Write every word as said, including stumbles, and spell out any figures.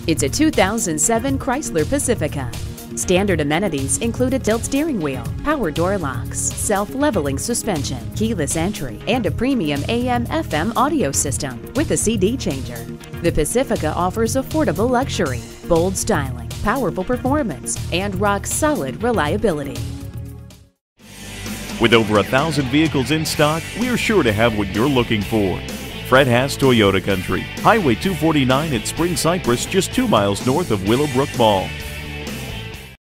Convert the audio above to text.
It's a two thousand seven Chrysler Pacifica. Standard amenities include a tilt steering wheel, power door locks, self-leveling suspension, keyless entry, and a premium A M F M audio system with a C D changer. The Pacifica offers affordable luxury, bold styling, powerful performance, and rock-solid reliability. With over a thousand vehicles in stock, we're sure to have what you're looking for. Fred Haas Toyota Country, Highway two forty-nine at Spring Cypress, just two miles north of Willowbrook Mall.